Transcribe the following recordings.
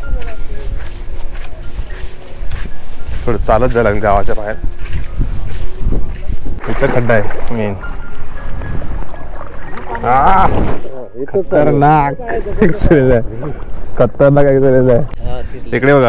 थोडं चालत जायला लागेल गावाच्या बाहेर. इथं खड्डा आहे मेन. खतरनाक एक्सपिरियन्स आहे. खतरनाक एक्सपिरियन्स आहे. तिकडे बघा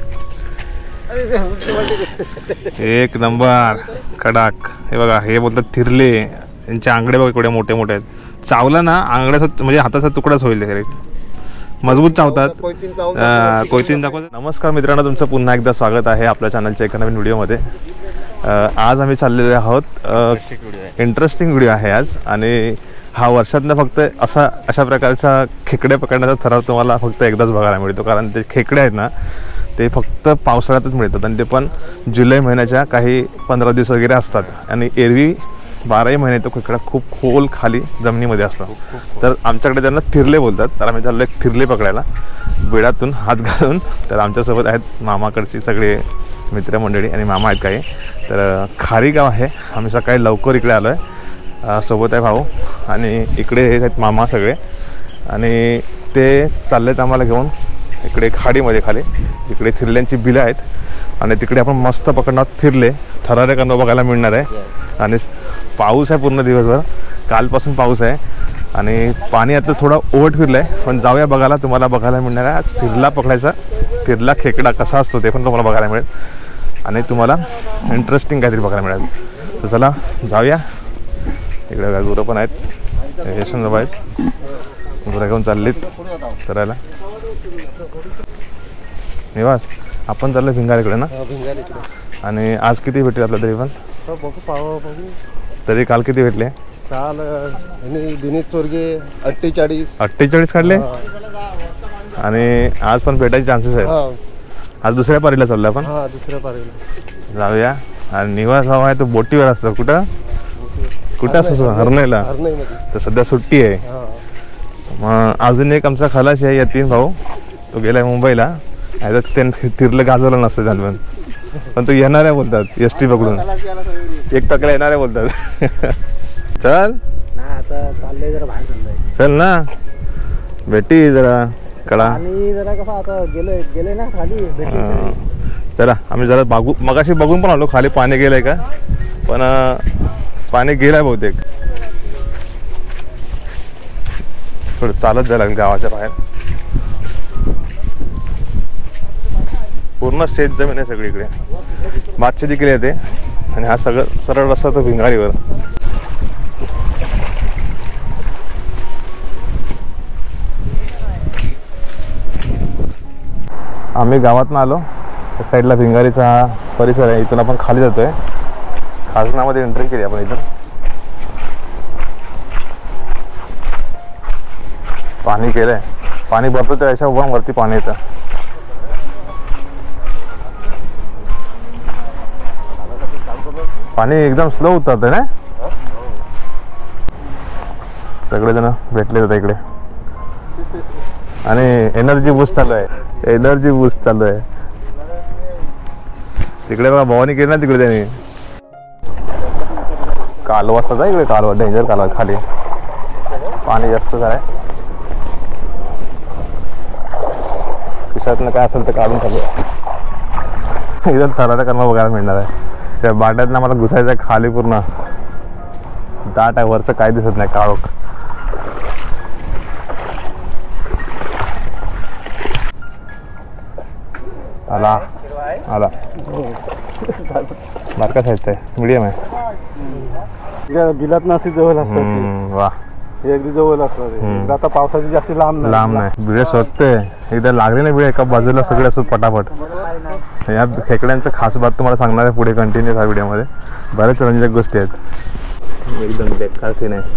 एक नंबर खडाक. हे बघा हे बोलतात थिरले. यांचे आंगडे बघा एवढे मोठे मोठे आहेत. चावला ना आंगड्याचा म्हणजे हाताचा तुकडाच होईल. मजबूत चावतात. कोयतीन दाखवतात. नमस्कार मित्रांनो, तुमचं पुन्हा एकदा स्वागत आहे आपल्या चॅनलच्या एका नवीन व्हिडिओमध्ये. आज आम्ही चाललेले आहोत. इंटरेस्टिंग व्हिडिओ आहे आज. आणि हा वर्षातनं फक्त अशा प्रकारचा खेकडे पकडण्याचा थरार तुम्हाला फक्त एकदाच बघायला मिळतो. कारण ते खेकडे आहेत ना ते फक्त पावसाळ्यातच मिळतात. आणि ते पण जुलै महिन्याच्या काही 15 दिवस वगैरे असतात. आणि एरवी 12ही महिने तो खेकडा खूप खोल खाली जमिनीमध्ये असतो. तर आमच्याकडे त्यांना थिरले बोलतात. तर आम्ही चाललो एक थिरले पकडायला बिळातून हात घालून. तर आमच्यासोबत आहेत मामाकडची सगळे मित्रमंडळी आणि मामा आहेत काही. तर खारी गाव आहे. आम्ही सकाळी लवकर इकडे आलो आहे. सोबत आहे भाऊ आणि इकडे हे आहेत मामा सगळे. आणि ते चाललेत आम्हाला घेऊन इकडे खाडीमध्ये खाली जिकडे थिरल्यांची बिलं आहेत. आणि तिकडे आपण मस्त पकडणार थिरले. थरारक अनुभव बघायला मिळणार आहे. आणि पाऊस आहे पूर्ण दिवसभर. कालपासून पाऊस आहे. आणि पाणी आता थोडं ओव्हर फिरलं आहे. पण जाऊया बघायला. तुम्हाला बघायला मिळणार आहे आज थिरला पकडायचा. थिरला खेकडा कसा असतो ते पण तुम्हाला बघायला मिळेल. आणि तुम्हाला इंटरेस्टिंग काहीतरी बघायला मिळेल. तर चला जाऊया. इकडे गुरं पण आहेत. यशवंतराव आहेत. गुरं घेऊन चाललीत चरायला. निवास आपण चाललो भिंगारीकडे ना. आणि आज किती भेटले आपल्या तरी पण तरी काल किती भेटले? काल दिनेश चोरगे 48 काढले. आणि आज पण भेटायचे चान्सेस आहेत. आज दुसऱ्या पारीला चाललो आपण. दुसऱ्या पारीला जाऊया. आणि निवास भाव आहे तो बोटीवर असतो. कुठं असतो? हरणाईला. तर सध्या सुट्टी आहे. मग अजून एक आमचा खलाशी आहे यतीन भाऊ. तो गेलाय मुंबईला. त्यांनी तिरलं गाजवलं नसतं त्याला. पण तो येणार आहे बोलतात एस टी पकडून. 1 टक्क्याला येणार आहे बोलतात. चल चल ना भेटी जरा कडा. चला आम्ही जरा बघू. मगाशी बघून पण आलो खाली पाणी गेलंय का. पण पाणी गेलंय बहुतेक. थोडं चालत जायला लागेल गावाच्या बाहेर. पूर्ण शेत जमीन आहे सगळीकडे. भातशेती देखील येते. आणि हा सगळं सरळ रस्ता तो भिंगारीवर. आम्ही गावातनं आलो. त्या साईडला भिंगारीचा परिसर आहे. इथून आपण खाली जातोय. खाजनामध्ये एंट्री केली आपण इथून. पाणी केलंय. पाणी भरतो त्या अशा वरती पाणी येतं. पाणी एकदम स्लो उतरतंय ना. सगळेजण भेटले जातात इकडे. आणि एनर्जी बूस्ट चालू आहे. तिकडे बघा भवानी केली ना तिकडे त्यांनी. कालवा असतात इकडे. कालवा डेंजर कालवा. खाली पाणी जास्त आहे. खिशातनं काय असेल तर काढून टाकूया. इथं थरारक करणं बघायला मिळणार आहे. त्या बाट्यातनं मला घुसायचं आहे खाली. पूर्ण दाट आहे. वरचं काय दिसत नाही. काळोख. आला बारका साईज आहे. मीडियम आहे. बिलात नासी जवळ असतात. वा अगदी जवळ असतात. आता पावसाची जास्त लांब नाही. बिळे शोधते. एकदा लागले ना बिळे एका बाजूला सगळे असतात पटापट. या खेकड्यांचं खास बात तुम्हाला सांगणार आहे पुढे कंटिन्यू ह्या व्हिडिओमध्ये. बऱ्याच रंजक गोष्टी आहेत. एकदम बेकार सीन आहे.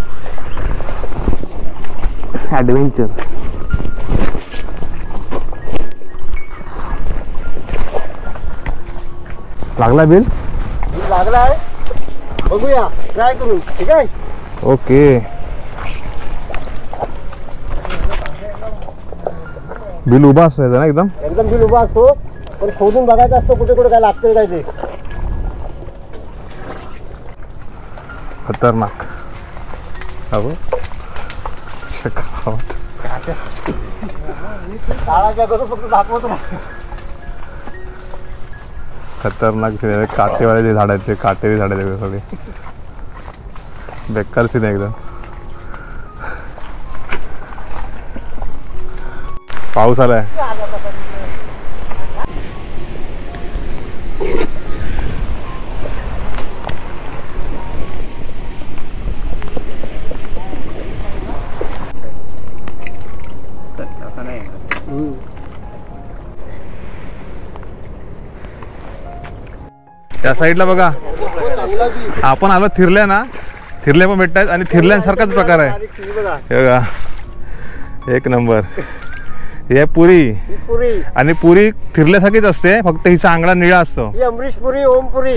ॲडव्हेंचर. लागला बिल? लागला आहे. बघूया ट्राय करू. ठीक आहे. ओके. बिल उभा असतो ना एकदम बिल उभा असतो. पण खोदून बघायचं असतं कुठे कुठे काय लागतं काय ते. खतरनाक. काळा जगाचं फक्त दाखवत ना. खतरनाक सीन आहे. काटेवाले जे झाड आहेत ते काटेरी झाड आहेत सगळे. बेकार सीन आहे एकदम. पाऊस आलाय. त्या साईडला बघा आपण आलो थिरल्या ना. थिरल्या पण भेटतात आणि थिरल्यांसारखाच प्रकार आहे. हे बघा एक नंबर. हे पुरी आणि पुरी थिरल्यासारखीच असते फक्त हिचा आंगडा निळा असतो. अमरीश पुरी ओमपुरी.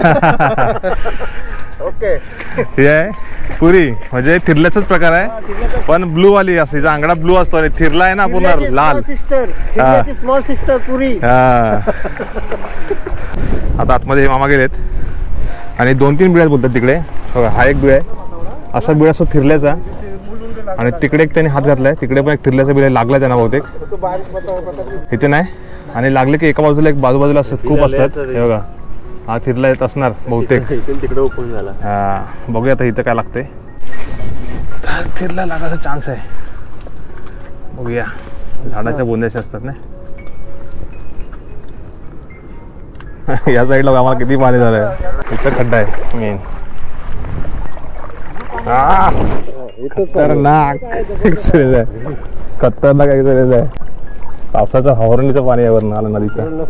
ओके हे आहे पुरी म्हणजे थिरल्याचाच प्रकार आहे पण ब्लू वाली असते. हिचा आंगडा ब्लू असतो आणि थिरला आहे ना पूर्ण लाल. स्मॉल सिस्टर पुरी. आता आतमध्ये हे मामा गेलेत आणि 2-3 बिळ बोलतात तिकडे. हा एक बिळ आहे असा बिळ असतो थिरल्याचा आणि तिकडे एक त्यांनी हात घातलाय. तिकडे पण एक थिरल्याचा बिळ लागला त्यांना बहुतेक. इथे नाही आणि लागले की एका बाजूला एक बाजूबाजूला असतात खूप असतात. हे बघा हा थिरला येत असणार बहुतेक. तिकडे ओपन झाला. हा बघूया आता इथं काय लागतंय. थिरला लागायचा चान्स आहे. बघूया झाडाच्या बोंद्याचे असतात ना. या साईडला आम्हाला किती पाणी झालंय. इथं खड्डा आहे मेन. खतरनाक एक्सपिरियन्स आहे. खतरनाक एक्सपिरियन्स आहे. पावसाचं हवरणीचं पाणी आहे वरून आलं नदीचं.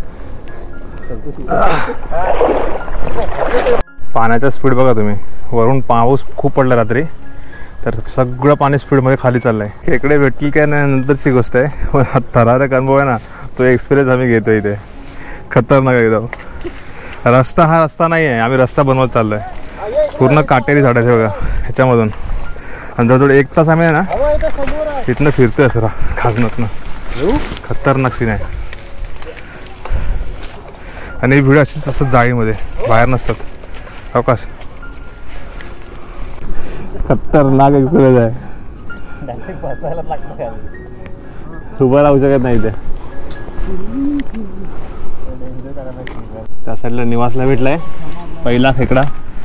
पाण्याचा स्पीड बघा तुम्ही. वरून पाऊस खूप पडला रात्री तर सगळं पाणी स्पीडमध्ये खाली चाललंय. खेकडे भेटतील काय नाही नंतरची गोष्ट आहे. थरारक अनुभव आहे ना तो एक्सपिरियन्स आम्ही घेतो इथे. खतरनाक एकदम. रस्ता हा रस्ता नाही आहे. आम्ही रस्ता बनवत चाललोय. पूर्ण काटेरी झाडाचे बघा ह्याच्यामधून. आणि जवळजवळ 1 तास आम्ही ना तिथनं फिरतोय असं खाजनातनं. खतरनाक सीन आहे. आणि ही व्हिडिओ अशीच असतात जाळीमध्ये बाहेर नसतात. अवकाश खतरनाक एक्सपिरियन्स आहे. उभं राहू शकत नाही इथे. त्या साईडला निवासला भेटलाय पहिला खेकडा.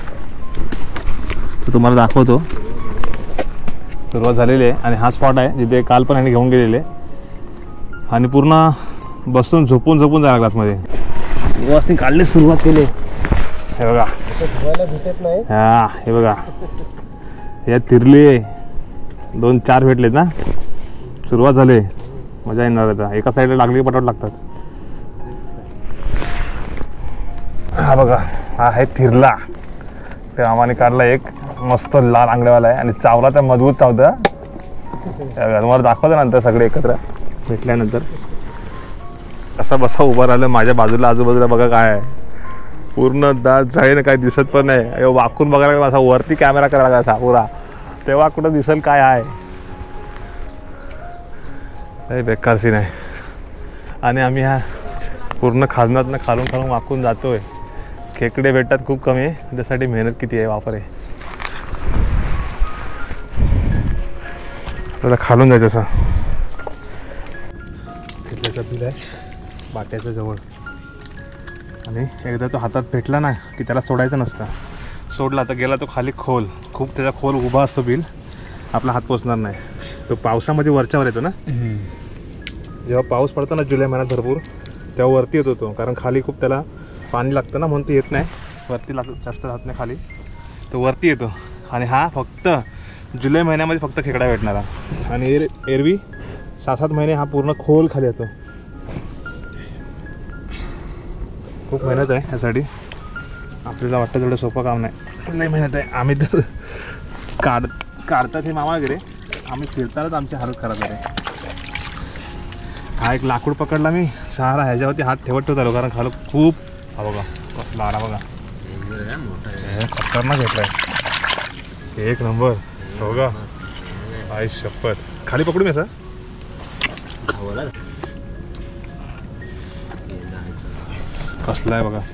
तो तुम्हाला दाखवतो. सुरुवात झालेली आहे आणि हा स्पॉट आहे जिथे काल पण आणि घेऊन गेलेले आणि पूर्ण बसून झोपून जायला लागला मध्ये. निवासनी काढले सुरुवात केली. हे बघा हा हे बघा या तिरली 2-4 भेटलेत ना. सुरुवात झाली. मजा येणार आता. एका साईडला लागली की पटापट लागतात. हा बघा हा आहे थिरला. ते आम्हाने काढला एक मस्त लाल आंगड्यावाला आहे आणि चावला तर मजबूत चावतं. तुम्हाला दाखवतो नंतर सगळे एकत्र भेटल्यानंतर. कसा बसा उभा राहिलं माझ्या बाजूला आजूबाजूला बघा काय आहे. पूर्ण दाट जाईन काही दिसत पण नाही. वाकून बघायला असा वरती कॅमेरा करायला लागला पुरा तेव्हा कुठं दिसेल काय आहे. बेकार सीन आहे. आणि आम्ही ह्या पूर्ण खाजनातनं खालून वाकून जातोय. खेकडे भेटतात खूप कमी आहे. त्यासाठी मेहनत किती आहे वापर आहे. आपल्याला खालून जायचं असं. खेकड्याचा बिल आहे बाट्याच्या जवळ आणि एकदा तो हातात भेटला ना की त्याला सोडायचं नसतं. सोडला तर गेला तो खाली खोल. खूप त्याचा खोल उभा असतो बिल. आपला हात पोचणार नाही. तो पावसामध्ये वरच्यावर येतो ना. जेव्हा पाऊस पडतो ना जुलै महिन्यात भरपूर तेव्हा वरती येतो तो. कारण खाली खूप त्याला पाणी लागतं ना म्हणून ते येत नाही वरती. जास्त राहत नाही खाली. तो वरती येतो आणि हा फक्त जुलै महिन्यामध्ये फक्त खेकडा भेटणारा. आणि एरवी 6-7 महिने हा पूर्ण खोल खाली येतो. खूप मेहनत आहे ह्यासाठी. आपल्याला वाटतं तेवढं सोपं काम नाही. लई मेहनत आहे. आम्ही तर काढतात हे मामा वगैरे. आम्ही फिरतानाच आमची हालत खराब आहे. हा एक लाकूड पकडला मी सहारा ह्याच्यावरती हात ठेवत आलो कारण खाली खूप. हा बघा कसला आला बघा. खतरनाक घेतलाय. एक नंबर. हो का आई शपथ. खाली पकडू मी असं. कसला आहे बघा.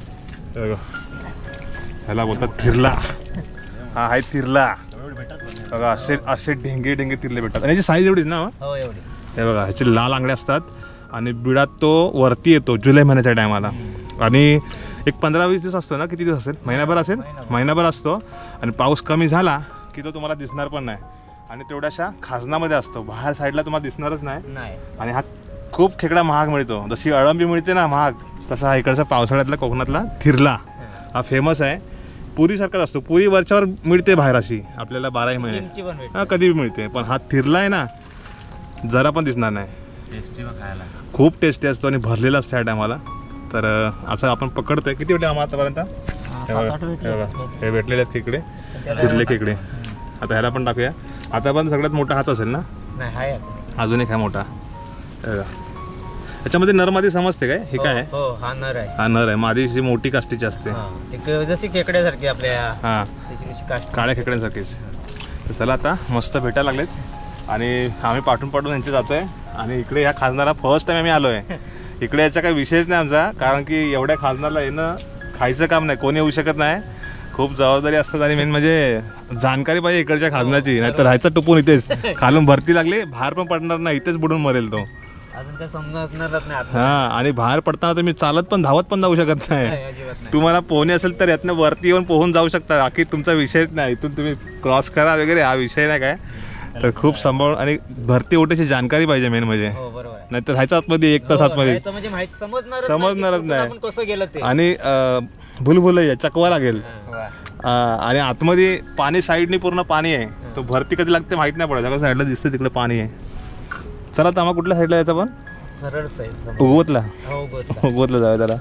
ह्याला बोलतात थिरला. हा आहे थिरला. बघा असे असे ढेंगे ढेंगे तिरले भेटतात आणि याची साईज एवढीच ना हो एवढी. हे बघा ह्याचे लाल आंगडे असतात आणि बिडात तो वरती येतो जुलै महिन्याच्या टायमाला आणि एक 15-20 दिवस असतो ना. किती दिवस असेल? महिनाभर असेल. महिनाभर असतो आणि पाऊस कमी झाला की तो तुम्हाला दिसणार पण नाही आणि तेवढ्याशा खाजनामध्ये असतो. बाहेर साईडला तुम्हाला दिसणारच नाही. आणि हा खूप खेकडा महाग मिळतो. जशी अळंबी मिळते ना महाग, तसा हा इकडचा पावसाळ्यातला कोकणातला थिरला हा फेमस आहे. पुरीसारखाच असतो. पुरी वरच्यावर मिळते बाहेर अशी आपल्याला 12 महिने हा कधी बी मिळते. पण हा थिरला आहे ना जरा पण दिसणार नाही. खूप टेस्टी असतो आणि भरलेला असतो ह्या टायमाला. तर असं आपण पकडतोय. किती भेटले आम्हाला आतापर्यंत? हे भेटलेले आहेत खेकडे, थिरले खेकडे. आता ह्याला पण टाकूया. आता पण सगळ्यात मोठा हाच असेल ना? अजून एक आहे मोठा. त्याच्यामध्ये नर मादी समजते काय? हे काय? हा नर आहे. हा नर आहे. मादीची मोठी काष्टीची असते. जशी खेकड्यासारखी आपल्या हा काळ्या खेकड्यांसारखीच. चला आता मस्त भेटायला लागलेत आणि आम्ही पाठून यांचे जातोय. आणि इकडे ह्या खाजनाला फर्स्ट टाइम आम्ही आलोय. इकडे याचा काही विषयच नाही आमचा, कारण की एवढ्या खाजनाला येणं खायचं काम नाही, कोणी येऊ शकत नाही. खूप जबाबदारी असतात आणि मेन म्हणजे जाणकारी पाहिजे इकडच्या खाजनाची. नाहीतर राहायचं टुपून इथेच खालून भरती लागली बाहेर पण पडणार नाही, इथेच बुडून मरेल तो. अजून काय समजणारच नाही. हा आणि बाहेर पडताना तुम्ही चालत पण धावत पण जाऊ शकत नाही. तुम्हाला पोहणे असेल तर यातनं वरती येऊन पोहून जाऊ शकता. बाकी तुमचा विषयच नाही. इथून तुम्ही क्रॉस करा वगैरे हा विषय नाही काय. तर खूप सांभाळून आणि भरती ओढ्याची जाणकारी पाहिजे मेन म्हणजे. नाहीतर ह्याच्या आतमध्ये 1 तास आतमध्ये समजणारच नाही. आणि भुलभुलैया चकवा लागेल आणि आतमध्ये पाणी साईडने पूर्ण पाणी आहे. तो भरती कधी लागते माहित नाही पडत. सगळं साईडला दिसतं तिकडे पाणी आहे. चला तर आम्हाला कुठल्या साईडला यायचं पण? उगवतला जाऊया त्याला.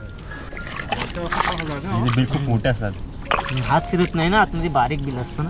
बिल खूप मोठे असतात. हात शिरत नाही ना आतमध्ये, बारीक बिल असतं ना.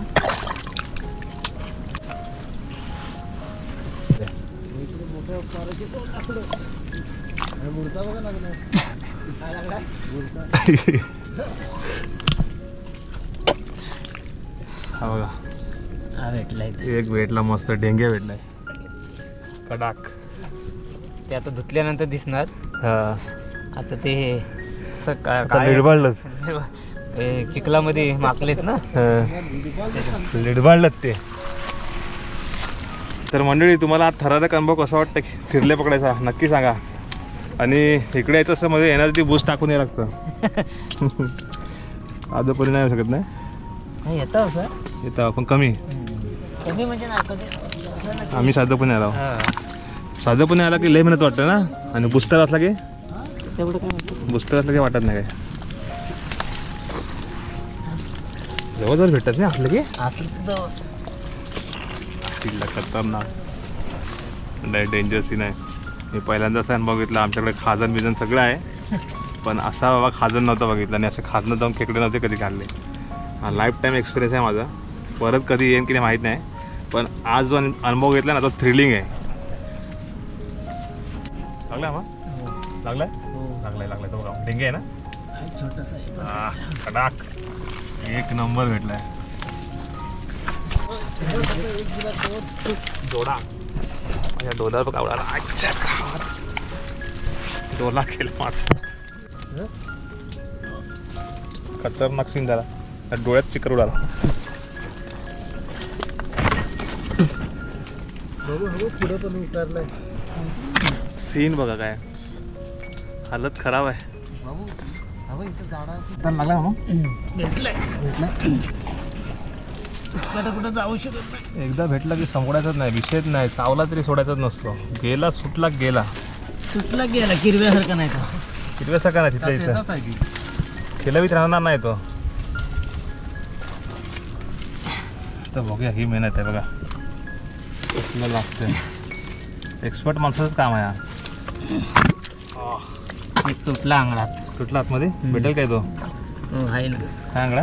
हा बघा हा भेटलाय. एक भेटला मस्त ढेंगे भेटलाय कडाक. ते आता धुतल्यानंतर दिसणार. आता ते लिडबाडलंच चिखलामध्ये माकलेत ना, लिडबाडलंच ते. तर मंडळी तुम्हाला थरारक अनुभव कसा वाटतं थिरले पकडायचा नक्की सांगा. आणि इकडे यायचं असं म्हणजे एनर्जी बूस्ट टाकून यायला लागतं. आजोपरी नाही येऊ शकत नाही. येतं सर, येतं आपण कमी म्हणजे आम्ही साधंपणे आलो. साधंपणे आला की लय मेहनत वाटतं ना. आणि बुस्टर असला की बुस्टर असलं की वाटत नाही काय. जवळजवळ भेटत नाही असलं की खतरनाक डेंजर सीन आहे. मी पहिल्यांदा असा अनुभव घेतला. आमच्याकडे खाजन बिजन सगळं आहे पण असा बाबा खाजन नव्हतं बघितलं आणि असं खाजनं जाऊन खेकडे नव्हते कधी काढले. हा लाईफ टाईम एक्सपिरियन्स आहे माझा. परत कधी येईन की नाही माहीत नाही, पण आज जो अनुभव घेतला ना तो थ्रिलिंग आहे. लागला मग लागलाय लागलाय तो बघा डेंगे आहे ना छोटासा कडाक. एक नंबर भेटलाय डोला. या डोला बघा आवडा. अच्छा डोला केला मार. खतरनाक सीन झाला. डोळ्यात चिकर उडाला. सीन बघा काय हालत खराब आहे. लागला मग कुठं जाऊ शकत नाही. एकदा भेटला की संपडायचाच नाही, विषयच नाही. चावला तरी सोडायचाच नसतो. गेला सुटला गेला किरव्यासारखा नाही का. किरव्यासारखा नाही तिथल्या इथं खेळवीत राहणार नाही तो. तर बघूया ही मेहनत आहे बघा कसलं लागतं. एक्सपर्ट माणसाचं काम आहे. तुटला आंगडात. तुटला आतमध्ये भेटेल काय तो? आहे ना काय आंगडा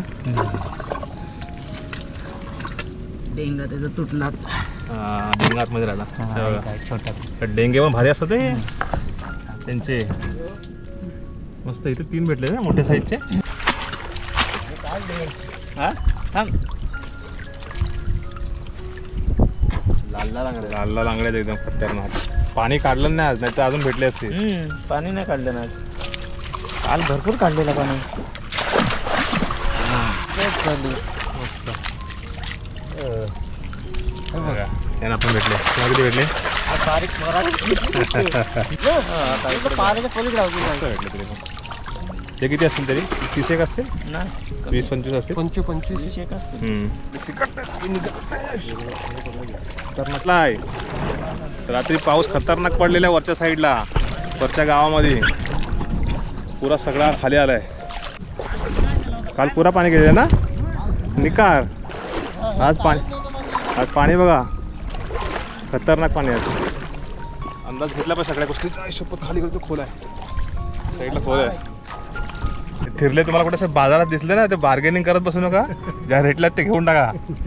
डेंगा त्याचा तुटला. डेंगा आतमध्ये राहिला छोटा. डेंगे पण भारी असतात ते त्यांचे. मस्त इथे 3 भेटले ना मोठ्या साईजचे. लाल लांगड्यात एकदम खतरनाक. पाणी काढलं नाही आज, नाही तर अजून भेटले असते. पाणी नाही काढलं ना काल भरपूर काढलेलं पाणी. यांना आपण भेटले तुम्हाला किती भेटले पाण्याच्या पलीकडे भेटले तरी पण ते किती असतील तरी 30 एक असतील ना 20-25 असतील 25 एक असतं. खतरनाक आहे रात्री पाऊस खतरनाक पडलेला आहे वरच्या साईडला वरच्या गावामध्ये पुरा सगळा खाली आलाय काल पुरा पाणी गेलेलं ना निकार आज पाणी बघा खतरनाक पाणी आहे अंदाज घेतला पण सगळ्या गोष्टीचा शपथ खाली करतो खोल आहे साईडला खोल आहे फिरले तुम्हाला कुठे बाजारात दिसले ना ते बार्गेनिंग करत बसू नका ज्या रेटला ते घेऊन टाका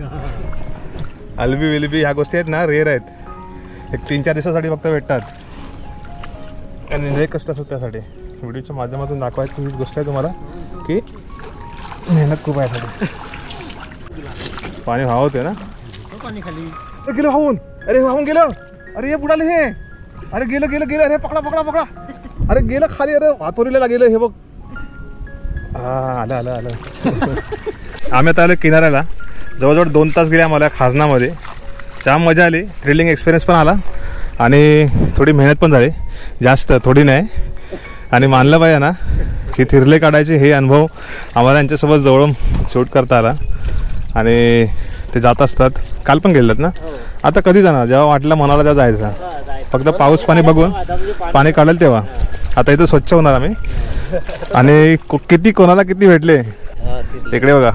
अलबी विलबी ह्या गोष्टी आहेत ना रेअर आहेत एक 3-4 दिवसासाठी फक्त भेटतात आणि हे कष्ट असतात त्यासाठी व्हिडिओच्या माध्यमातून दाखवायची ही गोष्ट आहे तुम्हाला की मेहनत खूप आहे यासाठी पाणी वाहवते ना पाणी खाली गेलं वाहून अरे वाहून गेलं अरे हे बुडाले हे अरे गेलं गेलं गेलं अरे पकडा पकडा पकडा अरे गेलं खाली अरे वातोरीला गेलं हे बघ हा आलं आलं आलं आम्ही आता आलो किनाऱ्याला जवळजवळ 2 तास गेले आम्हाला खाजनामध्ये जाम मजा आली थ्रिलिंग एक्सपिरियन्स पण आला आणि थोडी मेहनत पण झाली जास्त थोडी नाही आणि मानलं पाहिजे ना की थिरले काढायचे हे अनुभव आम्हाला यांच्यासोबत जवळून शूट करता आला आणि ते जात असतात काल पण गेलेत ना आता कधी जाणार जेव्हा वाटलं मनाला त्या जायचं फक्त पाऊस पाणी बघून पाणी काढेल तेव्हा आता इथं स्वच्छ होणार आम्ही आणि किती कोणाला किती भेटले इकडे बघा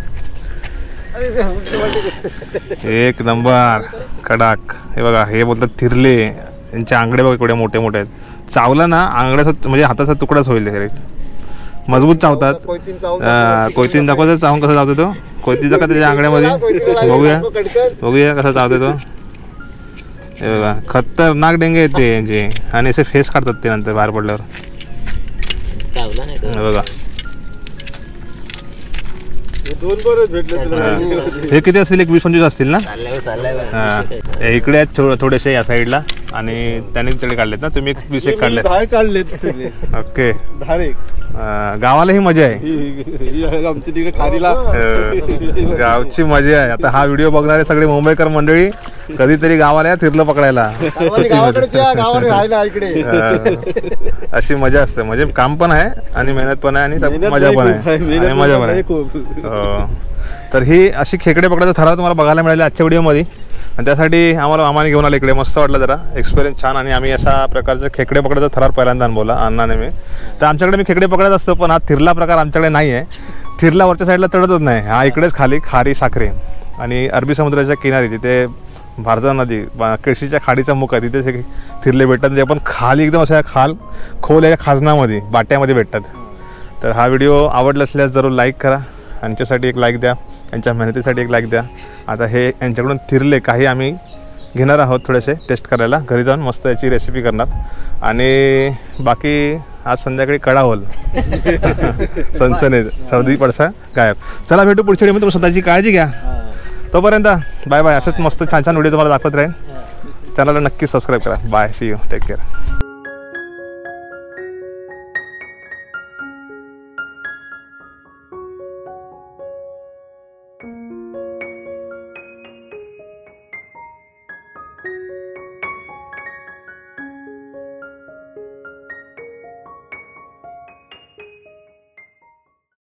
एक नंबर कडक हे बघा हे बोलतात थिरले यांचे आंगडे बघा एवढे मोठे मोठे आहेत चावला ना आंगड्याचा म्हणजे हाताचा तुकडाच होईल मजबूत चावतात कोयतीन दाखवायचं चावून कसं चावतो तो कोयतीचा का त्याच्या आंगड्यामध्ये बघूया कसा चावतो तो हे बघा खतरनाक डेंगे येते यांचे आणि असे फेस काढतात ते नंतर बाहेर पडल्यावर बघा हे किती असतील 20-25 असतील ना इकडे आहेत थोडेसे या साईडला आणि त्याने तिकडे काढलेत ना तुम्ही 20 एक काढलेत ओके गावाला ही मजा आहे गावची मजा आहे आता हा व्हिडिओ बघणारे सगळे मुंबईकर मंडळी कधीतरी गावाला या थिरलं पकडायला अशी मजा असते म्हणजे काम पण आहे आणि मेहनत पण आहे आणि मजा पण आहे आणि मजा पण आहे तर ही अशी खेकडे पकडायचा थरार तुम्हाला बघायला मिळाले आजच्या व्हिडिओमध्ये आणि त्यासाठी आम्हाला मामाने घेऊन आले इकडे मस्त वाटलं जरा एक्सपिरियन्स छान आणि आम्ही अशा प्रकारचे खेकडे पकडायचा थरार पहिल्यांदा अनुभवला अण्णाने मी तर आमच्याकडे मी खेकडे पकडत असतो पण हा थिरला प्रकार आमच्याकडे नाही आहे थिरला वरच्या साईडला तडतच नाही हा इकडेच खाली खारी साखरे आणि अरबी समुद्राच्या किनारी तिथे भारता नदी केळशीच्या खाडीचा मुख आहे तिथे हे थिरले भेटतात ते पण खाली एकदम अशा खोल या खाजनामध्ये बाट्यामध्ये भेटतात तर हा व्हिडिओ आवडला असल्यास जरूर लाईक करा यांच्यासाठी एक लाईक द्या यांच्या मेहनतीसाठी एक लाईक द्या आता हे यांच्याकडून थिरले काही आम्ही घेणार आहोत थोडेसे टेस्ट करायला घरी जाऊन मस्त याची रेसिपी करणार आणि बाकी आज संध्याकाळी कडा होल सनसनीत सर्दी पडसा गायब चला भेटू पुढच्या व्हिडिओमध्ये तुम्ही स्वतःची काळजी घ्या तोपर्यंत बाय बाय असंच मस्त छान छान व्हिडिओ तुम्हाला दाखवत राहील चॅनलला नक्की सबस्क्राईब करा bye see you take care